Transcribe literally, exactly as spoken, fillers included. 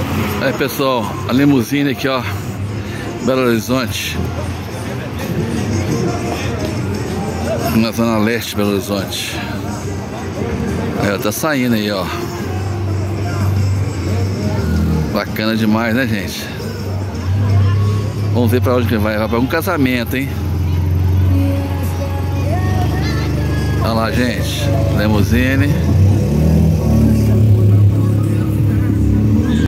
Aí pessoal, a limusine aqui ó, Belo Horizonte, na zona leste de Belo Horizonte. Aí tá saindo aí ó. Bacana demais, né gente? Vamos ver pra onde que vai. Vai pra um casamento, hein? Olha lá gente, limusine.